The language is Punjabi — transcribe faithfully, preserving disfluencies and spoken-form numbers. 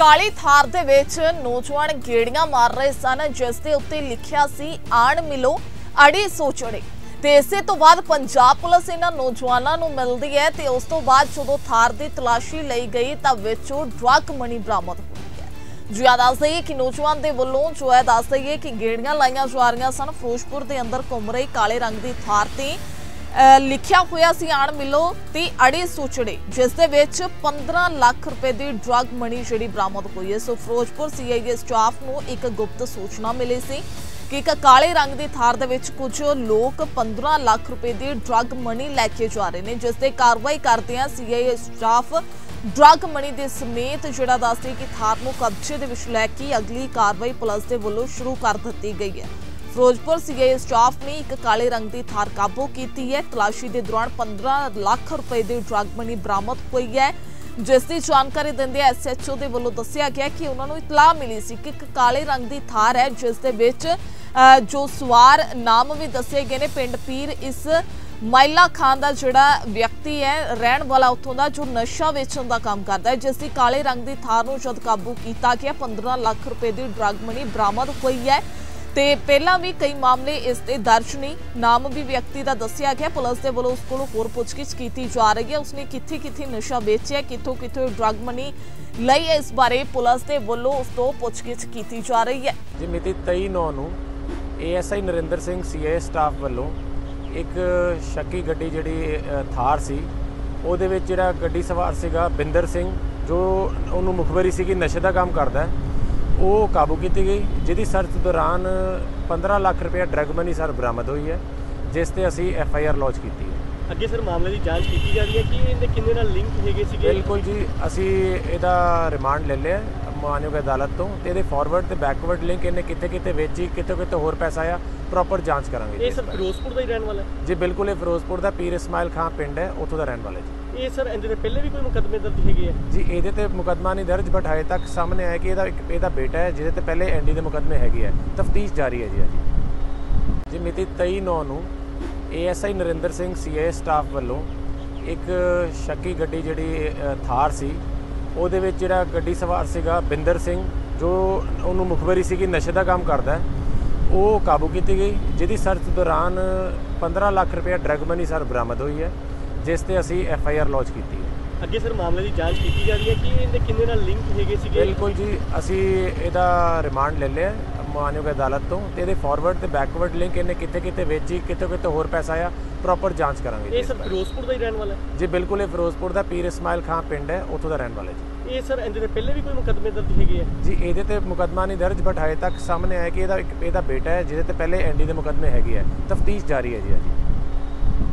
काली थार दे विच नौजवान गेड़ियां मार रहे सन, जिस दे उत्ते लिखिया सी आण मिलो अड़ी सोचड़े। ते इसे तो बाद पंजाब पुलिस इन्हां नौजवानां नूं मिलदी है ते उस तो बाद जदों थार दी तलाशी लई गई तां विचों ड्रग मनी बरामद होई है। जी दस दईए कि नौजवान दे वल्लों जो है दस दईए कि गेड़ियां लाईयां जा रहीआं सन। फिरोजपुर दे अंदर घुम रही काले रंग दी थार ते लिखिया होया सी आण मिलो ते अड़ी सूचड़े, जिस दे विच पंद्रह लाख रुपए दी ड्रग मनी जिहड़ी बरामद हुई है। सो फिरोजपुर सी आई ए स्टाफ नूं एक गुप्त सूचना मिली सी कि एक काले रंग दी थार दे विच कुछ लोग पंद्रह लाख रुपए दी ड्रग मनी लैके जा रहे हैं, जिस ते कार्रवाई करदिआं C I A staff drug money दे समेत जिहड़ा दसदे कि थार नूं कब्जे दे विच लैके अगली कार्रवाई पुलिस दे वल्लों शुरू कर दित्ती गई है। फिरोजपुर सी आई ए स्टाफ ने एक काले रंग की थार काबू की है। तलाशी के दौरान पंद्रह लाख रुपए की ड्रग मनी बरामद हुई है, जिसकी जानकारी देंदे एस एच ओ के वलों दस्सिया गया कि उन्होंने इतलाह मिली सी कि एक काले रंग की थार है, जिस दे विच जो सवार नाम भी दस्से गए ने पिंड पीर इस माइला खान का जिहड़ा व्यक्ति है रहन वाला उत्थों का, जो नशा वेचण का काम करता है, जिसकी काले रंग की थार नूं जद काबू किया गया पंद्रह लाख रुपए की ड्रग मनी बरामद हुई है। ते पहला भी कई मामले इस ते दर्ज नहीं। नाम भी व्यक्ति का दस्सिया गया। पुलिस के वलों उस कोलों होर पुछगिछ की जा रही है, उसने कित्थे कित्थे नशा बेचिया, कित्थों कित्थों ड्रग मनी लई है, इस बारे पुलिस के वलों उस तो पुछगिछ की जा रही है। जी मिति तेई नौ नूं A S I Narinder Singh C I A staff वलों एक शक्की गड्डी जिहड़ी थार सी, ਉਹਦੇ ਵਿੱਚ ਜਿਹੜਾ ਗੱਡੀ ਸਵਾਰ ਸੀਗਾ ਬਿੰਦਰ ਸਿੰਘ, जो ਉਹਨੂੰ ਮੁਖਬਰੀ ਸੀ ਕਿ ਨਸ਼ੇ ਦਾ ਕੰਮ ਕਰਦਾ ਹੈ, ਉਹ ਕਾਬੂ ਕੀਤੀ ਗਈ, ਜਿਹਦੀ ਸਰਚ ਦੌਰਾਨ पंद्रह ਲੱਖ ਰੁਪਏ ਡਰਗ ਮਨੀ ਸਰ ਬਰਾਮਦ ਹੋਈ ਹੈ, ਜਿਸ ਤੇ ਅਸੀਂ ਐਫ ਆਈ ਆਰ ਲੌਂਚ ਕੀਤੀ ਹੈ। ਅੱਗੇ ਸਰ ਮਾਮਲੇ ਦੀ ਜਾਂਚ ਕੀਤੀ ਜਾ ਰਹੀ ਹੈ ਕਿ ਇਹਦੇ ਕਿੰਨੇ ਨਾਲ ਲਿੰਕ ਹੈਗੇ ਸੀਗੇ। ਬਿਲਕੁਲ ਜੀ, ਅਸੀਂ ਇਹਦਾ ਰਿਮਾਂਡ ਲੈ ਲਿਆ ਮਾਨਯੋਗ ਅਦਾਲਤ ਤੋਂ, ਤੇ ਇਹਦੇ ਫਾਰਵਰਡ ਤੇ ਬੈਕਵਰਡ ਲਿੰਕ ਇਹਨੇ ਕਿੱਥੇ ਕਿੱਥੇ ਵੇਚੀ, ਕਿੱਥੇ ਕਿੱਥੇ ਹੋਰ ਪੈਸਾ ਆਇਆ, ਪ੍ਰੋਪਰ ਜਾਂਚ ਕਰਾਂਗੇ। ਇਹ ਸਰ ਫਿਰੋਜ਼ਪੁਰ ਦਾ ਹੀ ਰਹਿਣ ਵਾਲਾ ਹੈ ਜੀ? ਬਿਲਕੁਲ, ਇਹ ਫਿਰੋਜ਼ਪੁਰ ਦਾ ਪੀਰ ਇਸਮਾਇਲ ਖਾਂ ਪਿੰਡ ਹੈ, ਉੱਥੋਂ ਦਾ ਰਹਿਣ ਵਾਲਾ ਜੀ। ਇਹ ਸਰ ਇਹਦੇ ਤੇ ਪਹਿਲੇ ਵੀ ਕੋਈ ਮੁਕੱਦਮੇ ਦਰਜ ਹੈਗੇ ਆ ਜੀ? ਇਹਦੇ ਤੇ ਮੁਕੱਦਮਾ ਨਹੀਂ ਦਰਜ, ਬਟ ਹਜੇ ਤੱਕ ਸਾਹਮਣੇ ਆਇਆ ਕਿ ਇਹਦਾ ਇੱਕ ਇਹਦਾ ਬੇਟਾ ਹੈ, ਜਿਹਦੇ ਤੇ ਪਹਿਲੇ ਐਨ ਡੀ ਦੇ ਮੁਕੱਦਮੇ ਹੈਗੇ ਆ। ਤਫਤੀਸ਼ ਜਾਰੀ ਹੈ ਜੀ। ਅਜੀ ਜੀ ਮਿਤੀ तेई नौ ਨੂੰ A S I Narinder Singh C I A staff ਵੱਲੋਂ ਇੱਕ ਸ਼ੱਕੀ ਗੱਡੀ ਜਿਹੜੀ ਥਾਰ ਸੀ, ਉਹਦੇ ਵਿੱਚ ਜਿਹੜਾ ਗੱਡੀ ਸਵਾਰ ਸੀਗਾ ਬਿੰਦਰ ਸਿੰਘ, ਜੋ ਉਹਨੂੰ ਮੁਖਬਰੀ ਸੀ ਕਿ ਨਸ਼ੇ ਦਾ ਕੰਮ ਕਰਦਾ ਹੈ, ਉਹ ਕਾਬੂ ਕੀਤੀ ਗਈ, ਜਿਹਦੀ ਸਰਚ ਦੌਰਾਨ पंद्रह ਲੱਖ ਰੁਪਏ ਡਰਗ ਮਨੀ ਸਰ ਬਰਾਮਦ ਹੋਈ ਹੈ, ਜਿਸ ਤੇ ਅਸੀਂ ਐਫ ਆਈ ਆਰ ਲੌਂਚ ਕੀਤੀ ਹੈ। ਅੱਗੇ ਸਰ ਮਾਮਲੇ ਦੀ ਜਾਂਚ ਕੀਤੀ ਜਾ ਰਹੀ ਹੈ ਕਿ ਇਹਦੇ ਕਿੰਨੇ ਨਾਲ ਲਿੰਕ ਹੈਗੇ ਸੀਗੇ। ਬਿਲਕੁਲ ਜੀ, ਅਸੀਂ ਇਹਦਾ ਰਿਮਾਂਡ ਲੈ ਲਿਆ ਮਾਨਯੋਗ ਅਦਾਲਤ ਤੋਂ, ਤੇ ਇਹਦੇ ਫਾਰਵਰਡ ਤੇ ਬੈਕਵਰਡ ਲਿੰਕ ਇਹਨੇ ਕਿੱਥੇ ਕਿੱਥੇ ਵੇਚੀ, ਕਿੱਥੇ ਕਿੱਥੇ ਹੋਰ ਪੈਸਾ ਆਇਆ, ਪ੍ਰੋਪਰ ਜਾਂਚ ਕਰਾਂਗੇ। ਇਹ ਸਰ ਫਿਰੋਜ਼ਪੁਰ ਦਾ ਹੀ ਰਹਿਣ ਵਾਲਾ ਹੈ ਜੀ? ਬਿਲਕੁਲ, ਇਹ ਫਿਰੋਜ਼ਪੁਰ ਦਾ ਪੀਰ ਇਸਮਾਇਲ ਖਾਂ ਪਿੰਡ ਹੈ, ਉੱਥੋਂ ਦਾ ਰਹਿਣ ਵਾਲਾ ਜੀ। ਇਹ ਸਰ ਇਹਦੇ ਤੇ ਪਹਿਲੇ ਵੀ ਕੋਈ ਮੁਕੱਦਮੇ ਦਰਜ ਹੈਗੇ ਆ ਜੀ? ਇਹਦੇ ਤੇ ਮੁਕੱਦਮਾ ਨਹੀਂ ਦਰਜ, ਬਟ ਹਜੇ ਤੱਕ ਸਾਹਮਣੇ ਆਇਆ ਕਿ ਇਹਦਾ ਇੱਕ ਇਹਦਾ ਬੇਟਾ ਹੈ, ਜਿਹਦੇ ਤੇ ਪਹਿਲੇ ਐਨ ਡੀ ਦੇ ਮੁਕੱਦਮੇ ਹੈਗੇ ਆ। ਤਫਤੀਸ਼ ਜਾਰੀ ਹੈ ਜੀ। ਅਜੀ